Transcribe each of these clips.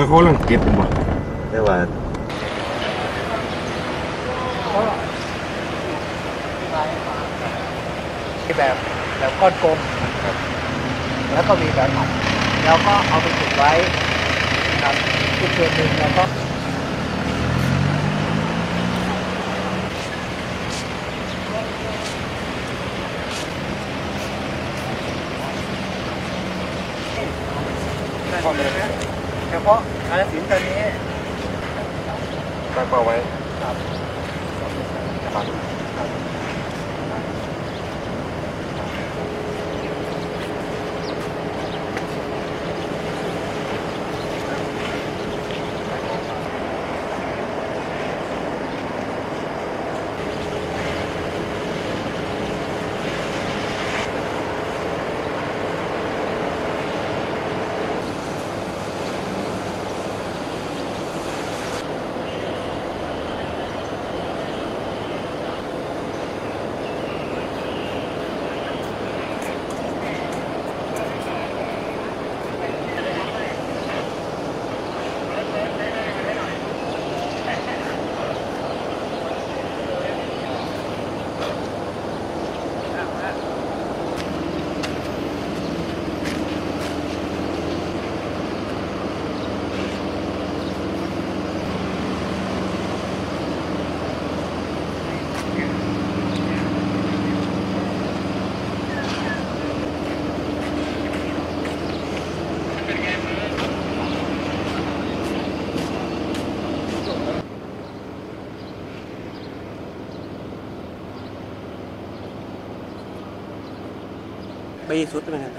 ก็เขาลังเก็บบ่ได้ว่าแบบก้อนกลมแล้วก็มีแบบอัดแล้วก็เอาไปติดไว้นะครับอีกส่วนหนึ่งแล้วก็เฉพาะกาฬสินธุ์ตอนนี้ตั้งเป้าไว้ครับไปสุดเป็นไงไป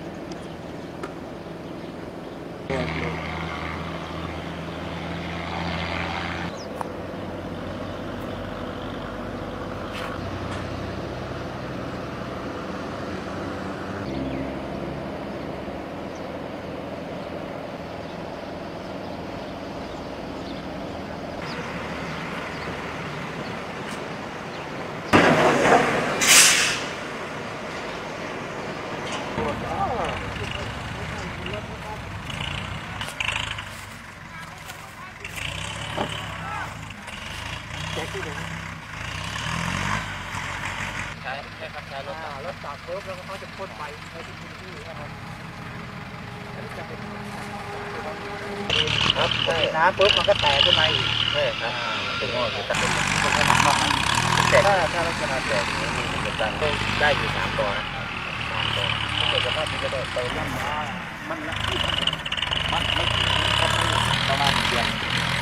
ใช้รถตักเพิ่มแล้วก็เขาจะพ่นไปในทุกพื้นที่นะครับใช่น้ำปุ๊บมันก็แตกขึ้นมาอีกใช่ครับเป็นงอคือตัดเป็นแต่ถ้าลักษณะแตกนี้มีกำลังได้อยู่3 ตัวนะ3 ตัวเกิดสภาพที่จะได้ไปนั่นมามันละที่มันไม่ถึงประมาณเดือน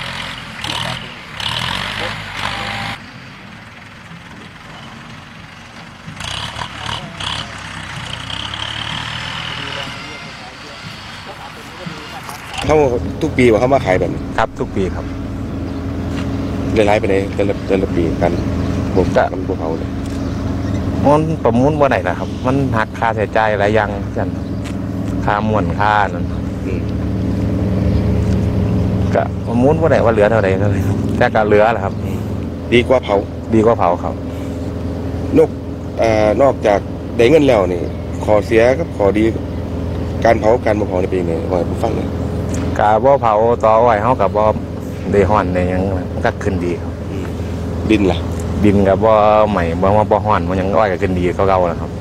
เขาทุกปีว่าเขามาขายแบบนี้ครับทุกปีครับได้ไล่ไปในแต่ละปีกันบ่จะมันบ่เผาเลยมันประมูลบ่ได้นะครับมันหักค่าใช้จ่ายหลายอย่างจันค่าม่วนค่านั่นก็ประมูลบ่ได้ว่าเหลือเท่าใดแต่ก็เหลือแหละครับดีกว่าเผาครับนอกจากได้เงินแล้วนี่ขอเสียกับขอดีการเผาการบ่เผาในปีนี้ว่าผู้ฟังเลยกะบ่เผาต่อไว้เฮากับบ่ได้ฮ้อนได้หยังมันก็ขึ้นดีครับดินล่ะดินกับบ่ใหม่บ่ฮ้อนมันยังอ้อยก็ขึ้นดีเก่าๆแล้วครับ